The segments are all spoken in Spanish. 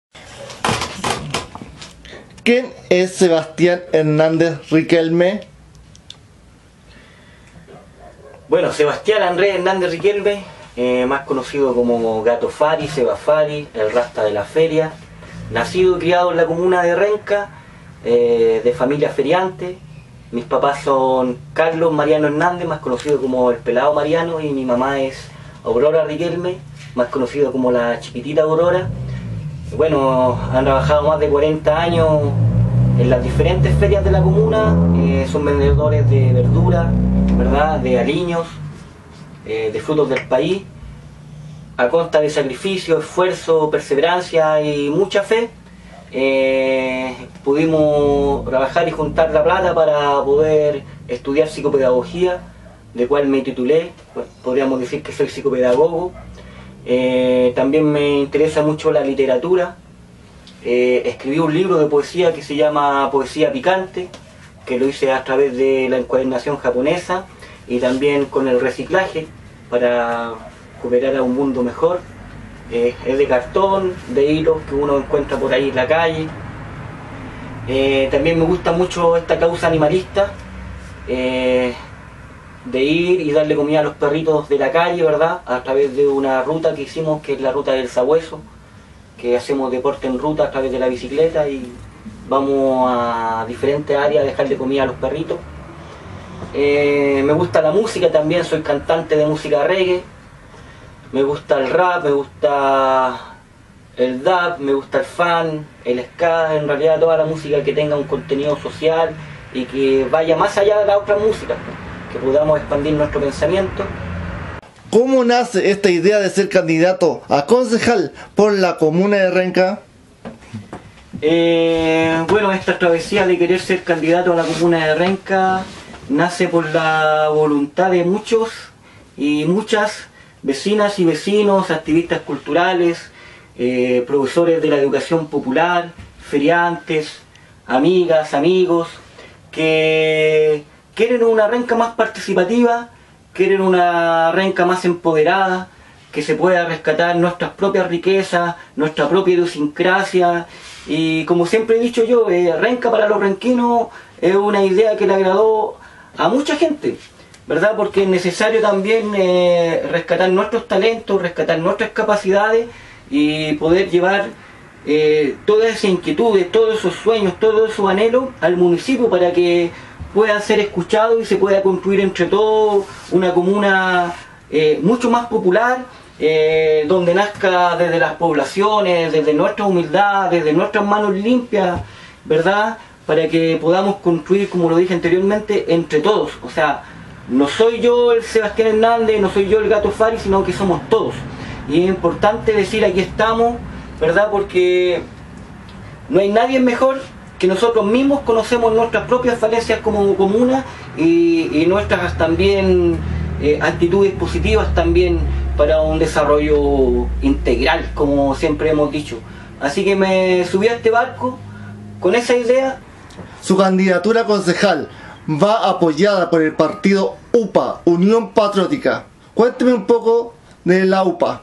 ¿Quién es Sebastián Hernández Riquelme? Bueno, Sebastián Andrés Hernández Riquelme, más conocido como Gato Fari, Seba Fari, el Rasta de la Feria, nacido y criado en la comuna de Renca, de familia feriante. Mis papás son Carlos Mariano Hernández, más conocido como el Pelado Mariano, y mi mamá es Aurora Riquelme, más conocido como la Chiquitita Aurora. Bueno, han trabajado más de 40 años en las diferentes ferias de la comuna, son vendedores de verdura, ¿verdad?, de aliños, de frutos del país, a costa de sacrificio, esfuerzo, perseverancia y mucha fe. Pudimos trabajar y juntar la plata para poder estudiar psicopedagogía, de cual me titulé, pues, podríamos decir que soy psicopedagogo. También me interesa mucho la literatura. Escribí un libro de poesía que se llama Poesía Picante, que lo hice a través de la encuadernación japonesa y también con el reciclaje para cooperar a un mundo mejor. Es de cartón, de hilos que uno encuentra por ahí en la calle. También me gusta mucho esta causa animalista, de ir y darle comida a los perritos de la calle, ¿verdad?, a través de una ruta que hicimos, que es la ruta del Sabueso, que hacemos deporte en ruta a través de la bicicleta y vamos a diferentes áreas a dejarle comida a los perritos. Me gusta la música también, soy cantante de música reggae. Me gusta el rap, me gusta el dub, me gusta el funk, el ska, en realidad toda la música que tenga un contenido social y que vaya más allá de la otra música, que podamos expandir nuestro pensamiento. ¿Cómo nace esta idea de ser candidato a concejal por la comuna de Renca? Bueno, esta travesía de querer ser candidato a la comuna de Renca nace por la voluntad de muchos y muchas vecinas y vecinos, activistas culturales, profesores de la educación popular, feriantes, amigas, amigos, que quieren una Renca más participativa, quieren una Renca más empoderada, que se pueda rescatar nuestras propias riquezas, nuestra propia idiosincrasia. Y como siempre he dicho yo, Renca para los renquinos es una idea que le agradó a mucha gente, ¿verdad? Porque es necesario también rescatar nuestros talentos, rescatar nuestras capacidades y poder llevar todas esas inquietudes, todos esos sueños, todos esos anhelos al municipio para que puedan ser escuchados y se pueda construir entre todos una comuna mucho más popular, donde nazca desde las poblaciones, desde nuestra humildad, desde nuestras manos limpias, ¿verdad?, para que podamos construir, como lo dije anteriormente, entre todos. O sea, no soy yo el Sebastián Hernández, no soy yo el Gato Fari, sino que somos todos. Y es importante decir aquí estamos, ¿verdad?, porque no hay nadie mejor que nosotros mismos. Conocemos nuestras propias falencias como comuna y nuestras también actitudes positivas también para un desarrollo integral, como siempre hemos dicho. Así que me subí a este barco con esa idea. Su candidatura a concejal va apoyada por el partido UPA, Unión Patriótica. Cuénteme un poco de la UPA.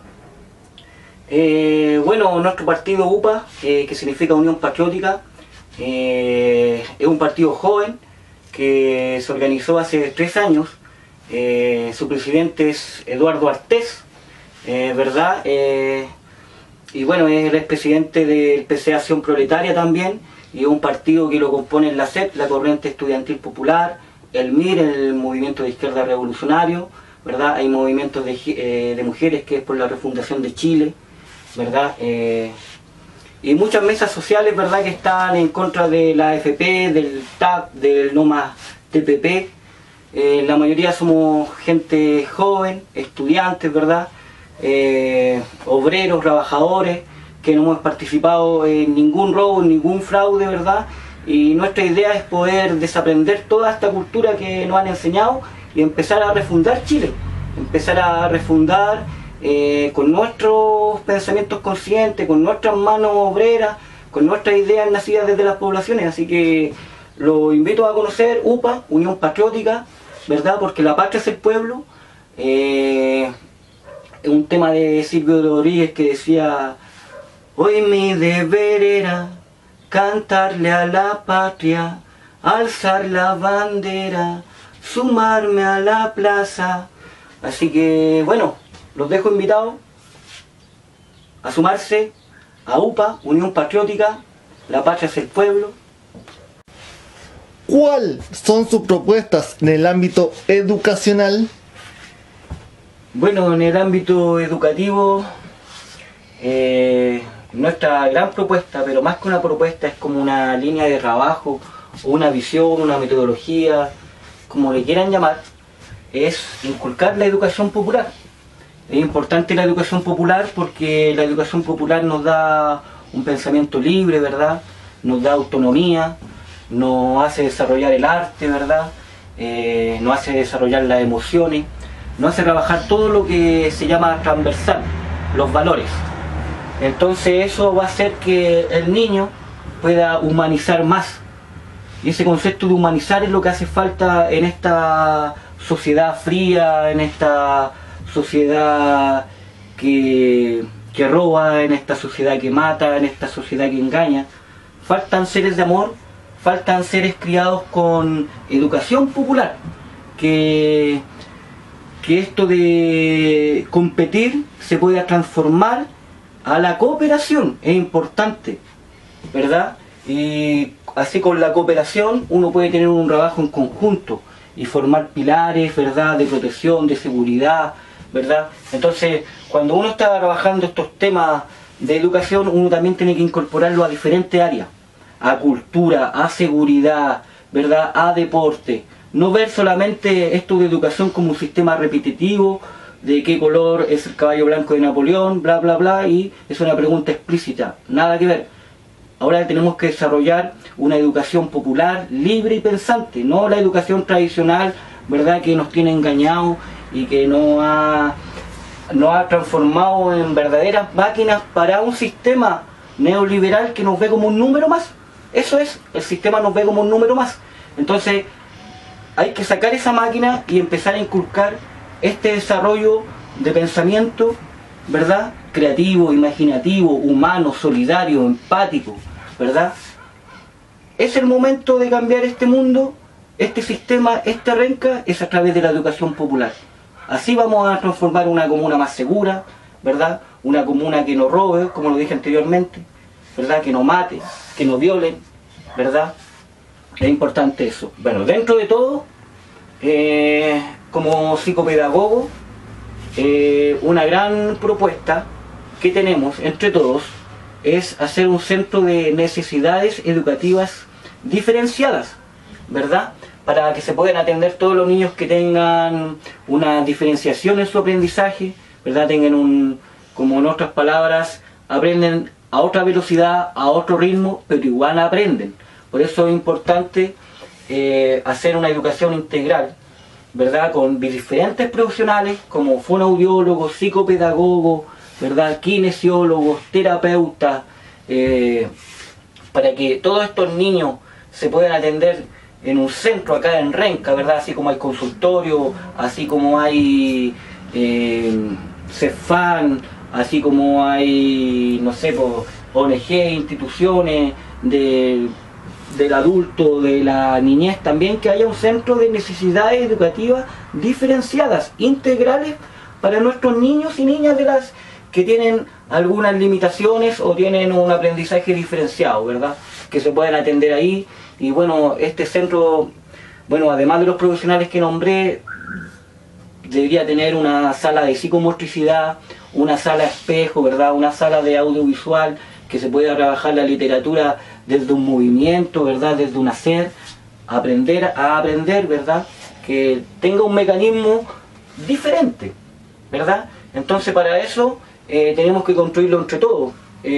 Bueno, nuestro partido UPA, que significa Unión Patriótica, es un partido joven que se organizó hace 3 años. Su presidente es Eduardo Artés, ¿verdad? Y bueno, es el expresidente del PC Acción Proletaria también, y es un partido que lo componen la CEP, la Corriente Estudiantil Popular, el MIR, el Movimiento de Izquierda Revolucionario, ¿verdad? Hay movimientos de mujeres, que es por la refundación de Chile, ¿verdad? Y muchas mesas sociales, ¿verdad?, que están en contra de la AFP, del TAP, del No Más TPP. La mayoría somos gente joven, estudiantes, ¿verdad?, obreros, trabajadores, que no hemos participado en ningún robo, en ningún fraude, ¿verdad? Y nuestra idea es poder desaprender toda esta cultura que nos han enseñado y empezar a refundar Chile, empezar a refundar con nuestros pensamientos conscientes, con nuestras manos obreras, con nuestras ideas nacidas desde las poblaciones. Así que lo invito a conocer UPA, Unión Patriótica, ¿verdad?, porque la patria es el pueblo. Es un tema de Silvio Rodríguez que decía: Hoy mi deber era cantarle a la patria, alzar la bandera, sumarme a la plaza. Así que bueno, los dejo invitados a sumarse a UPA, Unión Patriótica, la patria es el pueblo. ¿Cuáles son sus propuestas en el ámbito educacional? Bueno, en el ámbito educativo, nuestra gran propuesta, pero más que una propuesta, es como una línea de trabajo, o una visión, una metodología, como le quieran llamar, es inculcar la educación popular. Es importante la educación popular porque la educación popular nos da un pensamiento libre, ¿verdad? Nos da autonomía, nos hace desarrollar el arte, ¿verdad? Nos hace desarrollar las emociones, nos hace trabajar todo lo que se llama transversal, los valores. Entonces eso va a hacer que el niño pueda humanizar más. Y ese concepto de humanizar es lo que hace falta en esta sociedad fría, en esta sociedad que roba, en esta sociedad que mata, en esta sociedad que engaña. Faltan seres de amor, faltan seres criados con educación popular, que esto de competir se pueda transformar a la cooperación. Es importante, ¿verdad? Y así con la cooperación uno puede tener un trabajo en conjunto y formar pilares, ¿verdad?, de protección, de seguridad, ¿verdad? Entonces, cuando uno está trabajando estos temas de educación, uno también tiene que incorporarlo a diferentes áreas, a cultura, a seguridad, ¿verdad?, a deporte. No ver solamente esto de educación como un sistema repetitivo, de qué color es el caballo blanco de Napoleón, bla bla bla, y es una pregunta explícita, nada que ver. Ahora tenemos que desarrollar una educación popular, libre y pensante, no la educación tradicional, ¿verdad?, que nos tiene engañados y que nos ha transformado en verdaderas máquinas para un sistema neoliberal que nos ve como un número más. Eso es, el sistema nos ve como un número más. Entonces hay que sacar esa máquina y empezar a inculcar este desarrollo de pensamiento, ¿verdad?, creativo, imaginativo, humano, solidario, empático, ¿verdad? Es el momento de cambiar este mundo, este sistema, esta renca, es a través de la educación popular. Así vamos a transformar una comuna más segura, ¿verdad? Una comuna que no robe, como lo dije anteriormente, ¿verdad?, que no mate, que no violen, ¿verdad? Es importante eso. Bueno, dentro de todo, como psicopedagogo, una gran propuesta que tenemos entre todos es hacer un centro de necesidades educativas diferenciadas, ¿verdad?, para que se puedan atender todos los niños que tengan una diferenciación en su aprendizaje, ¿verdad?, tengan como en otras palabras, aprenden a otra velocidad, a otro ritmo, pero igual aprenden. Por eso es importante hacer una educación integral, ¿verdad?, con diferentes profesionales como fonoaudiólogos, psicopedagogos, ¿verdad?, kinesiólogos, terapeutas, para que todos estos niños se puedan atender en un centro acá en Renca, ¿verdad?, así como hay consultorio, así como hay CEFAN, así como hay, no sé, ONG, instituciones del adulto, de la niñez también, que haya un centro de necesidades educativas diferenciadas, integrales, para nuestros niños y niñas de las que tienen algunas limitaciones o tienen un aprendizaje diferenciado, ¿verdad?, que se puedan atender ahí. Y bueno, este centro, bueno, además de los profesionales que nombré, debería tener una sala de psicomotricidad, una sala espejo, ¿verdad?, una sala de audiovisual, que se pueda trabajar la literatura desde un movimiento, ¿verdad?, desde un hacer, aprender a aprender, ¿verdad?, que tenga un mecanismo diferente, ¿verdad? Entonces para eso tenemos que construirlo entre todos.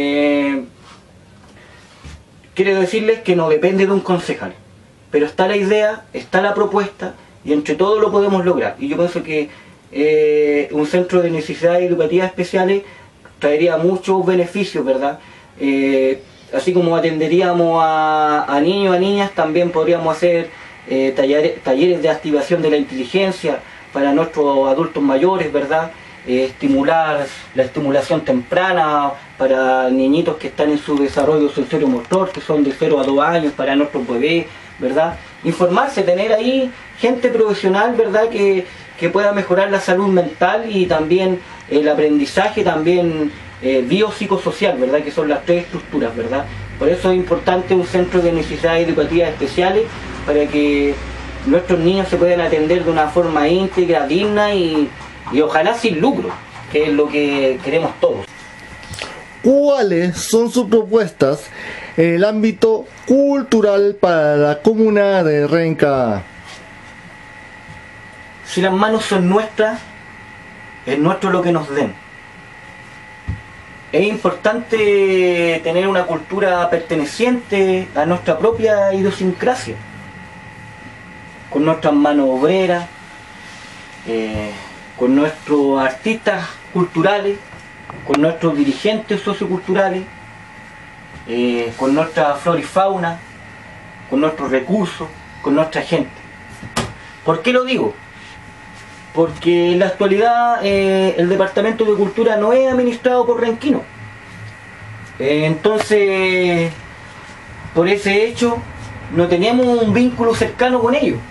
Quiero decirles que no depende de un concejal, pero está la idea, está la propuesta, y entre todos lo podemos lograr. Y yo pienso que un centro de necesidades educativas especiales traería muchos beneficios, ¿verdad? Así como atenderíamos a niños, a niñas, también podríamos hacer talleres de activación de la inteligencia para nuestros adultos mayores, ¿verdad? Estimular la estimulación temprana para niñitos que están en su desarrollo sensoriomotores, que son de 0 a 2 años, para nuestros bebés, ¿verdad? Informarse, tener ahí gente profesional, ¿verdad? Que pueda mejorar la salud mental y también el aprendizaje, también biopsicosocial, ¿verdad? Que son las tres estructuras, ¿verdad? Por eso es importante un centro de necesidades educativas especiales para que nuestros niños se puedan atender de una forma íntegra, digna y ojalá sin lucro, que es lo que queremos todos. ¿Cuáles son sus propuestas en el ámbito cultural para la comuna de Renca? Si las manos son nuestras, es nuestro lo que nos den. Es importante tener una cultura perteneciente a nuestra propia idiosincrasia, con nuestras manos obreras, con nuestros artistas culturales, con nuestros dirigentes socioculturales, con nuestra flora y fauna, con nuestros recursos, con nuestra gente. ¿Por qué lo digo? Porque en la actualidad el Departamento de Cultura no es administrado por renquinos. Entonces, por ese hecho, no tenemos un vínculo cercano con ellos.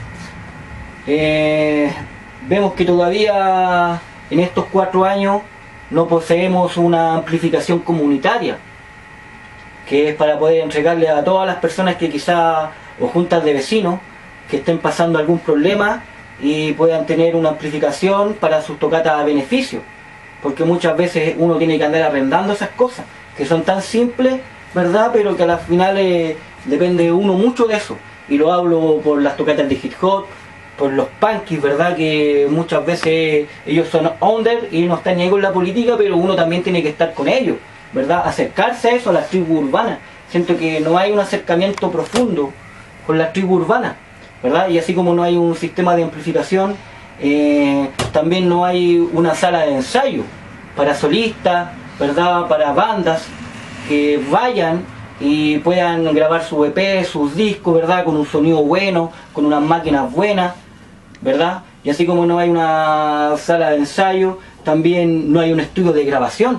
Vemos que todavía en estos 4 años no poseemos una amplificación comunitaria, que es para poder entregarle a todas las personas que quizá, o juntas de vecinos, que estén pasando algún problema y puedan tener una amplificación para sus tocatas a beneficio, porque muchas veces uno tiene que andar arrendando esas cosas, que son tan simples, ¿verdad? Pero que a las finales depende uno mucho de eso, y lo hablo por las tocatas de hip hop, por los punkis, ¿verdad? Que muchas veces ellos son under y no están ni ahí con la política, pero uno también tiene que estar con ellos, ¿verdad? Acercarse a eso, a las tribus urbanas. Siento que no hay un acercamiento profundo con las tribus urbanas, ¿verdad? Y así como no hay un sistema de amplificación, también no hay una sala de ensayo para solistas, ¿verdad? Para bandas que vayan y puedan grabar su EP, sus discos, ¿verdad? Con un sonido bueno, con unas máquinas buenas, ¿verdad? Y así como no hay una sala de ensayo, también no hay un estudio de grabación.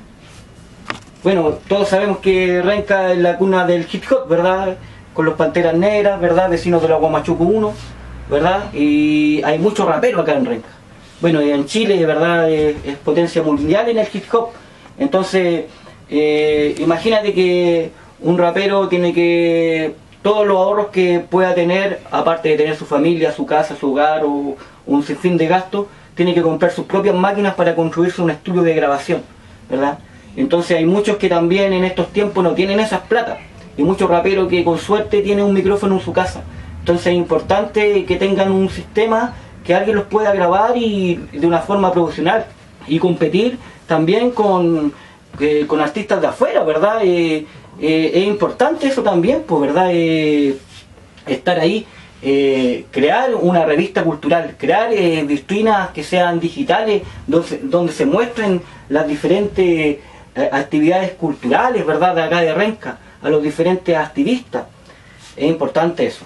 Bueno, todos sabemos que Renca es la cuna del hip hop, ¿verdad? Con los Panteras Negras, ¿verdad? Vecinos de la Guamachuco 1, ¿verdad? Y hay muchos raperos acá en Renca. Bueno, y en Chile, ¿verdad? Es potencia mundial en el hip hop. Entonces, imagínate que un rapero tiene que... todos los ahorros que pueda tener, aparte de tener su familia, su casa, su hogar o un sinfín de gastos, tiene que comprar sus propias máquinas para construirse un estudio de grabación, ¿verdad? Entonces hay muchos que también en estos tiempos no tienen esas plata, y muchos raperos que con suerte tienen un micrófono en su casa. Entonces es importante que tengan un sistema que alguien los pueda grabar y de una forma profesional, y competir también con artistas de afuera, ¿verdad? Es importante eso también, pues, ¿verdad? Estar ahí, crear una revista cultural, crear vitrinas que sean digitales, donde se muestren las diferentes actividades culturales, ¿verdad? De acá de Renca, a los diferentes activistas. Es importante eso.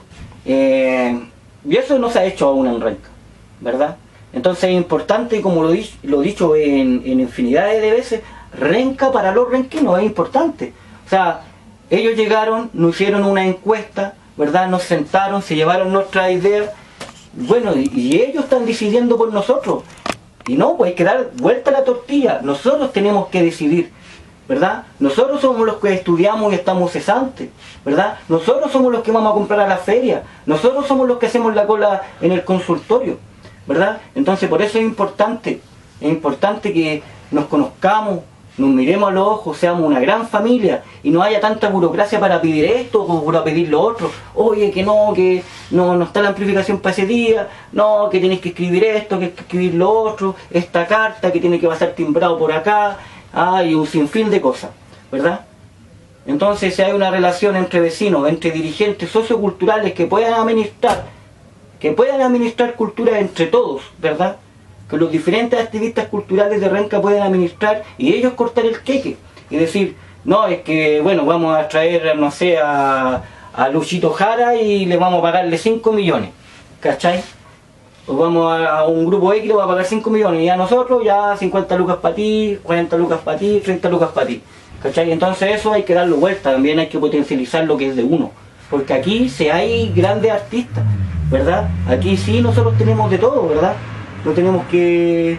Y eso no se ha hecho aún en Renca, ¿verdad? Entonces es importante, como lo he dicho en infinidad de veces, Renca para los renquinos es importante. O sea, ellos llegaron, nos hicieron una encuesta, ¿verdad? Nos sentaron, se llevaron nuestras ideas, bueno, y ellos están decidiendo por nosotros. Y no, pues hay que dar vuelta a la tortilla. Nosotros tenemos que decidir, ¿verdad? Nosotros somos los que estudiamos y estamos cesantes, ¿verdad? Nosotros somos los que vamos a comprar a la feria. Nosotros somos los que hacemos la cola en el consultorio, ¿verdad? Entonces por eso es importante que nos conozcamos, nos miremos a los ojos, seamos una gran familia y no haya tanta burocracia para pedir esto o para pedir lo otro. Oye, que no está la amplificación para ese día, no, que tienes que escribir esto, que hay que escribir lo otro, esta carta que tiene que pasar timbrado por acá, y un sinfín de cosas, ¿verdad? Entonces, si hay una relación entre vecinos, entre dirigentes socioculturales que puedan administrar cultura entre todos, ¿verdad? Que los diferentes activistas culturales de Renca pueden administrar y ellos cortar el queque y decir, no, es que, bueno, vamos a traer, no sé, a Luchito Jara y le vamos a pagarle 5 millones, ¿cachai? o vamos a un grupo X, le va a pagar 5 millones, y a nosotros ya 50 lucas para ti, 40 lucas para ti, 30 lucas para ti. ¿Cachai? Entonces eso hay que darlo vuelta, también hay que potencializar lo que es de uno. Porque aquí sí hay grandes artistas, ¿verdad? Aquí sí nosotros tenemos de todo, ¿verdad? No tenemos que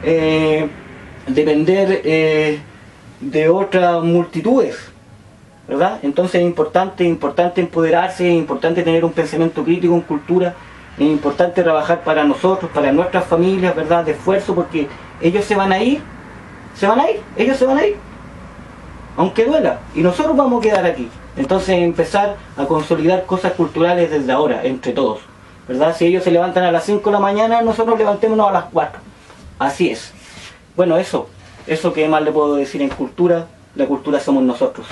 depender de otras multitudes, ¿verdad? Entonces es importante empoderarse, es importante tener un pensamiento crítico en cultura, es importante trabajar para nosotros, para nuestras familias, ¿verdad? De esfuerzo, porque ellos se van a ir, ellos se van a ir, aunque duela, y nosotros vamos a quedar aquí. Entonces empezar a consolidar cosas culturales desde ahora, entre todos, ¿verdad? Si ellos se levantan a las 5 de la mañana, nosotros levantémonos a las 4. Así es. Bueno, eso que más le puedo decir en cultura, la cultura somos nosotros.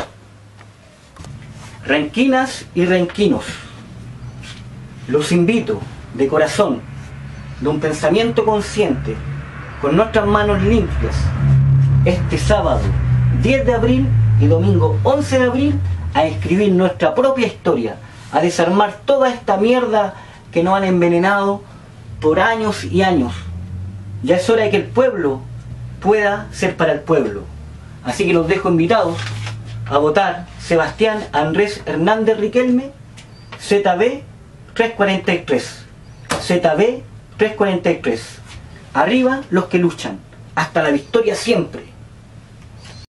Renquinas y renquinos, los invito de corazón, de un pensamiento consciente, con nuestras manos limpias, este sábado 10 de abril y domingo 11 de abril, a escribir nuestra propia historia, a desarmar toda esta mierda que nos han envenenado por años y años. Ya es hora de que el pueblo pueda ser para el pueblo. Así que los dejo invitados a votar Sebastián Andrés Hernández Riquelme, ZB 343. ZB 343. Arriba los que luchan. Hasta la victoria siempre.